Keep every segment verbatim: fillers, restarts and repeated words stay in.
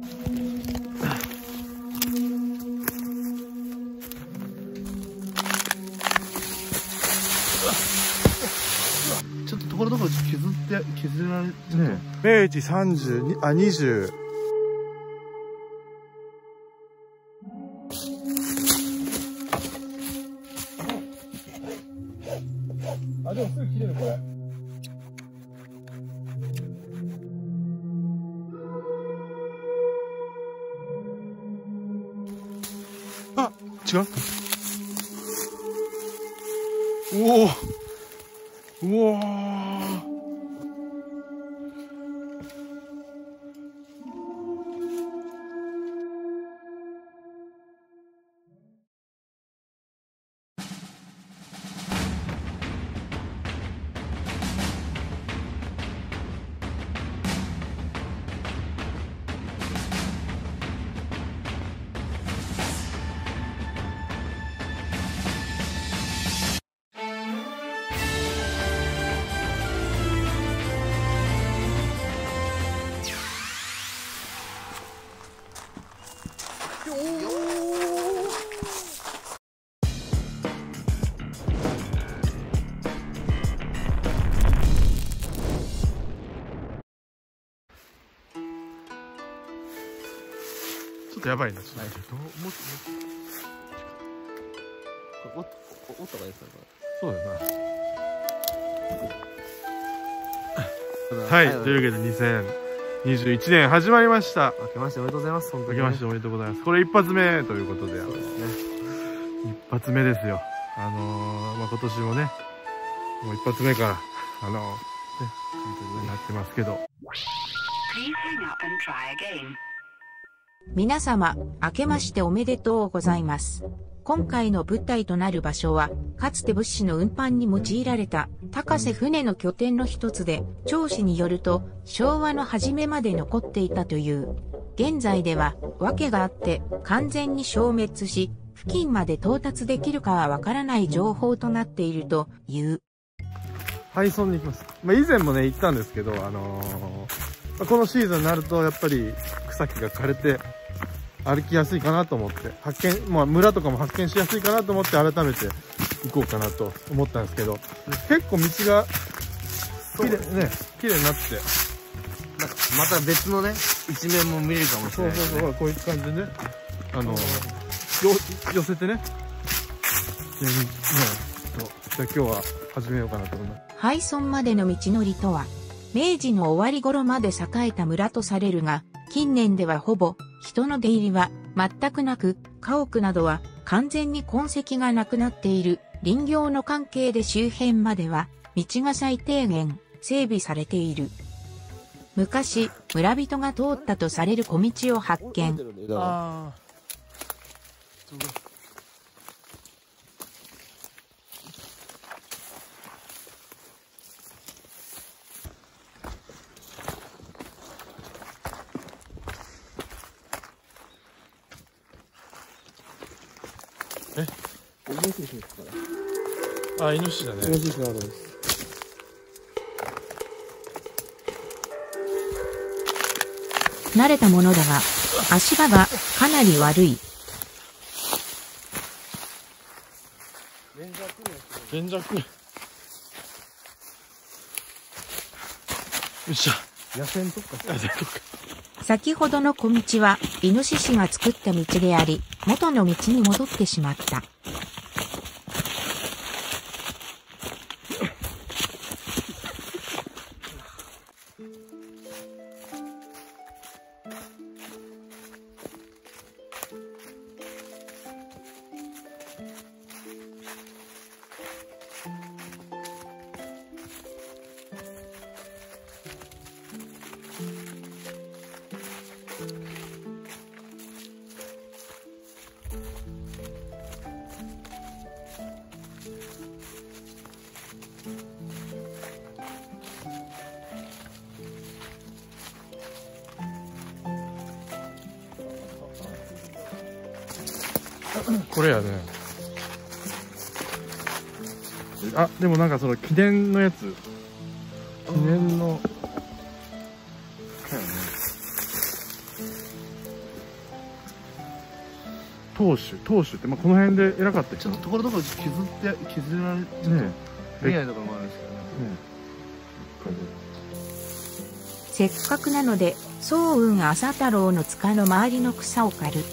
ちょっとところどころ削って削られてね。 明治さんじゅうに、あ、にじゅう。あ、でもすぐ切れるこれ。あ、違う。おお。うわー。ちょっとやばいな。ちょっともっともっとおった方がいいですか。そうだよな。はい、というわけでにせんにじゅういちねん始まりました。明けましておめでとうございます。本当に、ね、明けましておめでとうございます。これ一発目ということで、そうですね、一発目ですよ。あのー、まあ今年もね、もう一発目からあのー、ね、なってますけど。 皆様、明けましておめでとうございます。今回の舞台となる場所は、かつて物資の運搬に用いられた高瀬船の拠点の一つで、調史によると昭和の初めまで残っていたという。現在では訳があって完全に消滅し、付近まで到達できるかはわからない情報となっているという。 配送に行きます。まあ、以前もね、行ったんですけど、あのー、このシーズンになると、やっぱり草木が枯れて、歩きやすいかなと思って、発見、まあ、村とかも発見しやすいかなと思って、改めて行こうかなと思ったんですけど、結構道が、綺麗ね、綺麗になって、 なんか、また別のね、一面も見れるかもしれない、ね。 そうそうそう、こういう感じでね、あの、よ、寄せてね、ね、そう、じゃあ今日は始めようかなと思います。 廃村までの道のりとは、明治の終わり頃まで栄えた村とされるが、近年ではほぼ人の出入りは全くなく、家屋などは完全に痕跡がなくなっている林業の関係で周辺までは道が最低限整備されている。昔、村人が通ったとされる小道を発見。あーえ、イノシシですから。あ、イノシシだね。イノシシがあるんです。 慣れたものだが、足場がかなり悪い。 連弱。よっしゃ。野戦特化。野戦特化。 先ほどの小道はイノシシが作った道であり、元の道に戻ってしまった。 これやね。あ、でもなんかその記念のやつ。記念の。 当主当主って、まあ、この辺で偉かったちょっとところどころ削って削られちょっとね見えないところもあるんですけどね。 せっかくなので、早雲朝太郎の塚の周りの草を刈る。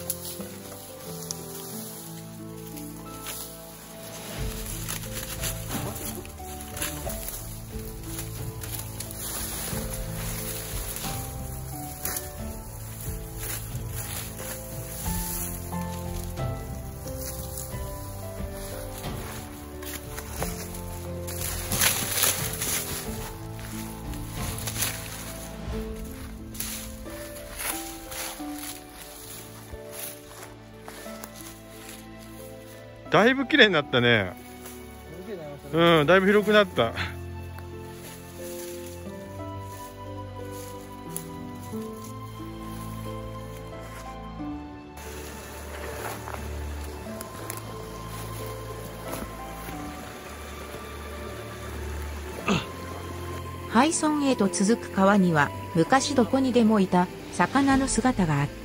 だいぶ綺麗になったね。うん、だいぶ広くなった。 廃村へと続く川には、昔どこにでもいた魚の姿があった。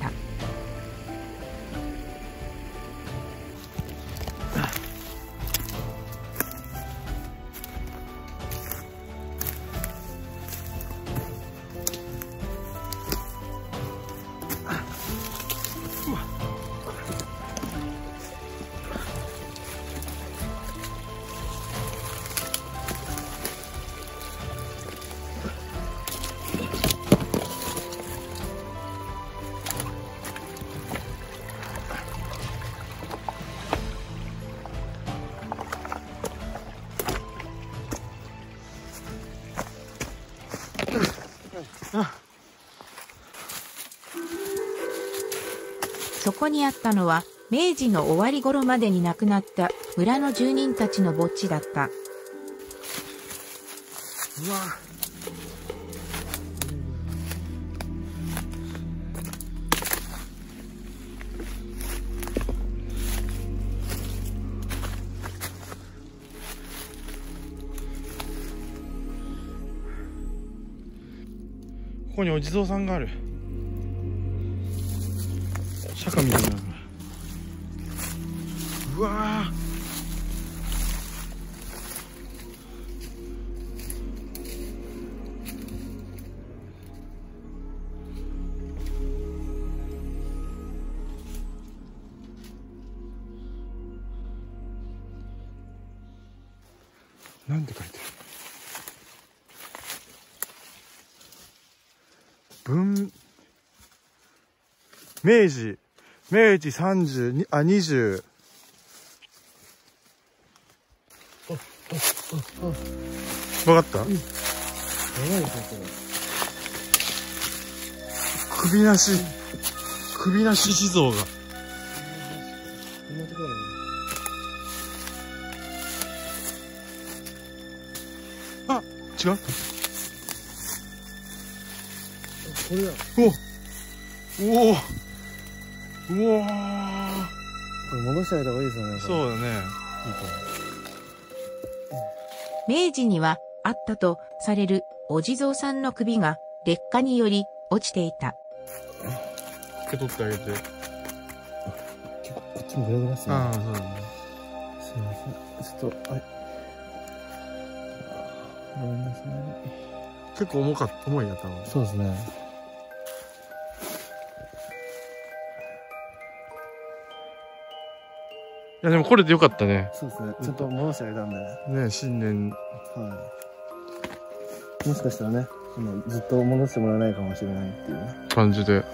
そこにあったのは、明治の終わり頃までに亡くなった村の住人たちの墓地だった。 うわ。ここにお地蔵さんがある。釈迦みたいな。うわー。なんて書いてある？文明治明治さんじゅうに、あ、にじゅう。わかった？うん、やばいですね、首なし、首なし地蔵が。こんなところに。あ、違う？これだ。おおおうわー、これ戻してあげた方がいいですよね。そうだね。いいかも。明治にはあったとされるお地蔵さんの首が劣化により落ちていた。 受け取ってあげて。 こっちもグラグラっすね。 ああ、そうだね。 すいません。ちょっと、はい。ごめんなさい。 結構重かった、重いやったの。 そうですね。 いやでもこれでよかったね。 そうですね。ちょっと戻してあげたんで。 ね、新年。 はい。もしかしたらね、ずっと戻してもらえないかもしれないっていうね。 感じで。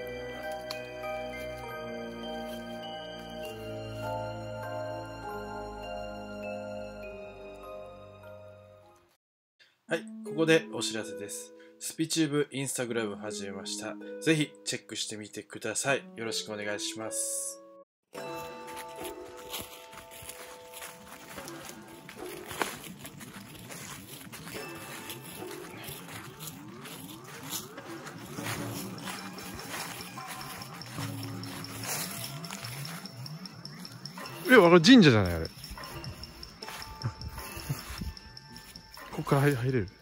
はい、ここでお知らせです。スピチューブインスタグラム始めました。ぜひチェックしてみてください。よろしくお願いします。 え、あれ神社じゃないあれ。ここから入入れる。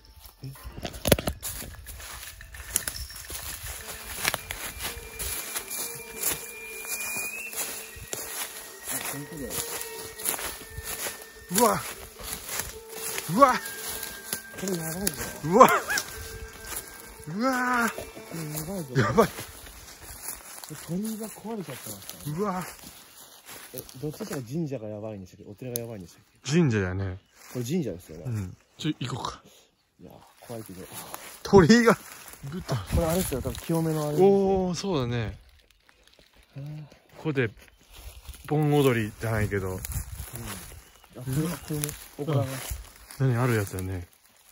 うわうわこれ長いぞ。 うわうわこれ長いぞ。 やばい。 鳥居が壊れちゃってましたね。 うわえ、どっちかが神社がやばいんでしたっけ、お寺がやばいんでしたっけ。 神社やね。 これ神社ですよね。 うん。ちょ、行こうか。 いや、怖いけど。 鳥居が、ぶった。 これあれですよ、多分清めのあれ。 おー、そうだね。ここで、盆踊りじゃないけど。 うん。あ、これ、これも、おからが。 何あるやつだね。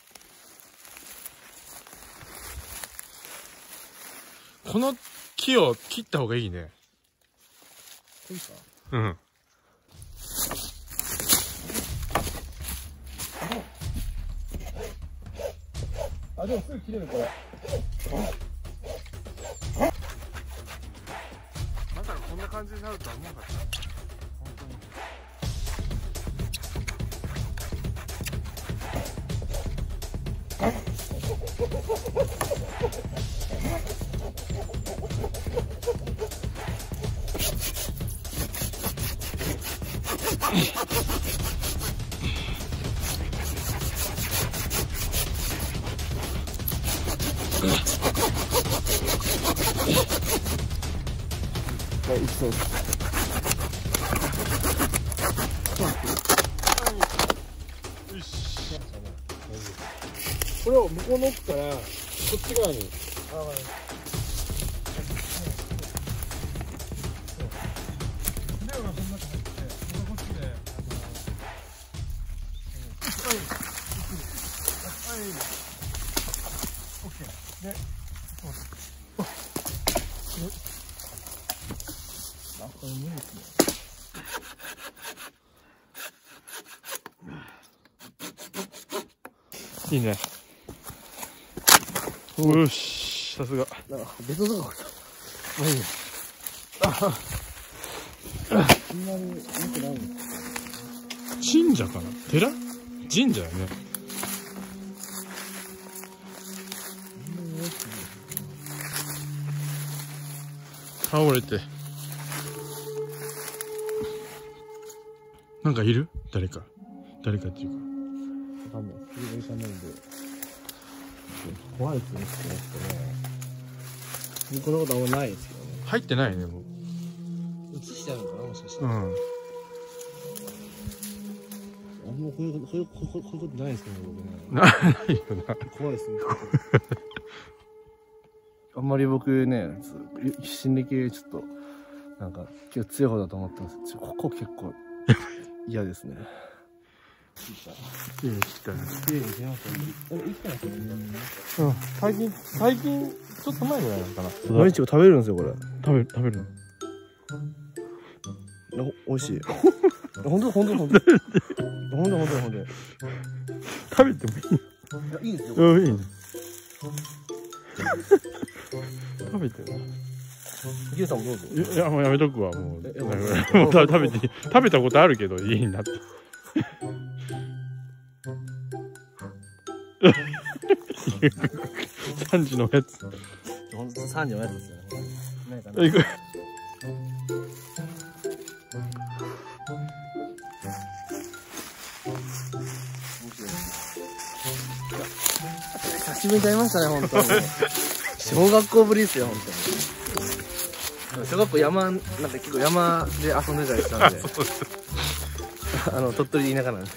この木を切った方がいいね。 いいか。 うん。 あ、でもすぐ切れるこれ。 まさかこんな感じになるとは思わなかった。本当に。 はい、そうです。 よし。これを向こうの奥からこっち側に。あ、わかりました。レオがこの中入って、ここっちで、あの、はい、はい、オッケー。で、そう。 あ、これ無理ですね。 いいね。よし、さすが。 なんか、別のとこか。 まあいいね。 そんなに見てないんですか。 神社かな、寺神社やね。倒れて。なんかいる？誰か。誰かっていうか。 わかんない。スピードいかないんで。怖いですね、この人ね。こんなことあんまないですけどね。 入ってないね、もう。 映してあるのかな、もしかして。 うん。 あんまこういうこと、こういうこと、こういうことないですけどね、僕ね。 な、ないよな。 怖いですね。あんまり僕ね、心力ちょっと、なんか、今日強い方だと思ってます。ここ結構、嫌ですね。 いいね、切ったね。 綺麗にしましたね。でも生きてますよね。 うん。最近、最近、ちょっと前ぐらいなのかな。 毎日食べるんですよ、これ。 食べる、食べるの。 お、美味しい。ほんとほんとほんと。ほんとほんとほんと。 食べてもいい？ いいですよ。 うん、いいね。食べてる。 ヒデさんもどうぞ。 いや、もうやめとくわ、もう。 ええもう食べて、食べたことあるけど、家になって。三時のやつ。 ほんとさんじのやつですよね。ないかな。 行く。 久しぶりに会いましたね、ほんとに。小学校ぶりですよ、ほんとに。小学校山、なんか結構山で遊んでたりしたんで。あの、鳥取田舎なんで。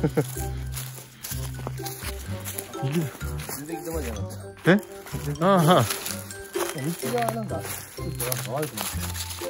全然行ってまじゃなかった。 えああ、 道がなんか、ちょっとなんか悪くなって。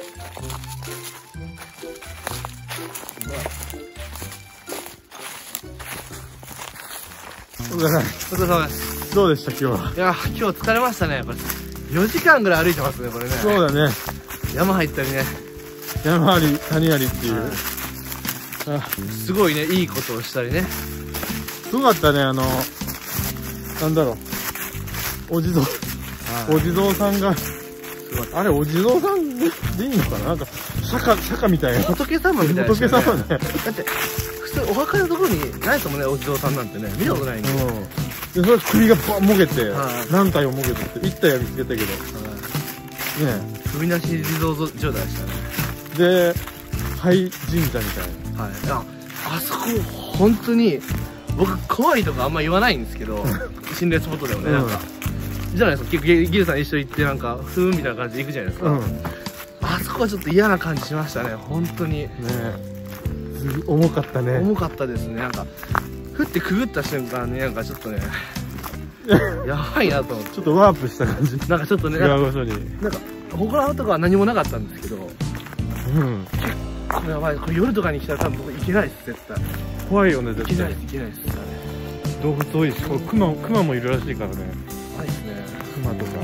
お疲れ様お疲れ様です。 どうでした今日は。 いや、今日疲れましたね、これ。よじかんぐらい歩いてますね、これね。 そうだね。 山入ったりね。 山あり、谷ありっていう。 はいあ、 すごいね、いいことをしたりね。 すごかったね、あの、なんだろう。お地蔵、お地蔵さんが、あれ、お地蔵さんでいいのかな、なんか、釈迦、釈迦みたいな。 仏様みたいな、 仏様ね。 だって、普通お墓のところにないですもんね、お地蔵さんなんてね。見たことないんで。 うん。で、それ首がパンもげては、い何体ももげてって、一体は見つけたけど、ね首なし地蔵状態でしたね。 で、 廃神社みたいな。 はい、ああそこ本当に僕怖いとかあんま言わないんですけど心霊スポットでもね、なんかじゃないですか、結構ギルさん一緒行ってなんかふーんみたいな感じで行くじゃないですか、うん、あそこはちょっと嫌な感じしましたね本当にね。 重かったね。 重かったですね。なんかふってくぐった瞬間になんかちょっとねやばいなと思って、 ちょっとワープした感じ。 なんかちょっとね、 違う場所になんか他とかは何もなかったんですけど、うん、結構やばい。これ夜とかに来たら多分僕行けないです絶対。 怖いよね絶対。 行けないです行けないです。 動物多いし、これクマクマもいるらしいからね。 はいですね。 クマとか。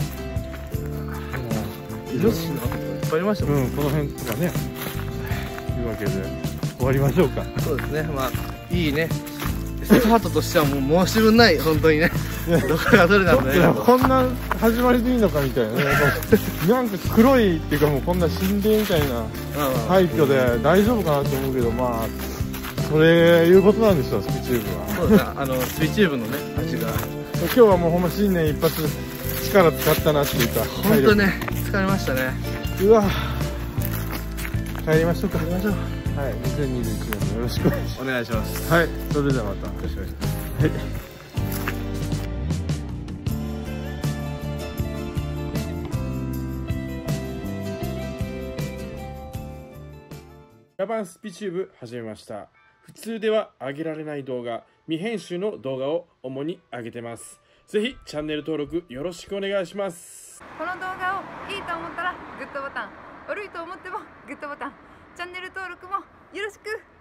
イノシシの跡とかいっぱいありましたもん。 うん、この辺とかね。というわけで終わりましょうか。 そうですね。まあいいね。スタートとしてはもう申し分ない本当にね。どこがどれなんだよ。 こんな始まりでいいのかみたいなね。なんか黒いっていうかもうこんな心霊みたいな廃墟で大丈夫かなと思うけど、まあ。それいうことなんでしょう、スピチューブは。 そうですね、あのスピチューブのね味が今日はもうほんま新年一発力使ったなっていうか、 本当ね疲れましたね。 うわ帰りましょうか。 帰りましょう。 はい、にせんにじゅういちねんもよろしくお願いします。 お願いします。 はい、それではまたよろしくお願いします。はい。 ジャパンスピチューブ始めました。普通では上げられない動画、未編集の動画を主に上げてます。ぜひチャンネル登録よろしくお願いします。 この動画をいいと思ったらグッドボタン、悪いと思ってもグッドボタン、チャンネル登録もよろしく。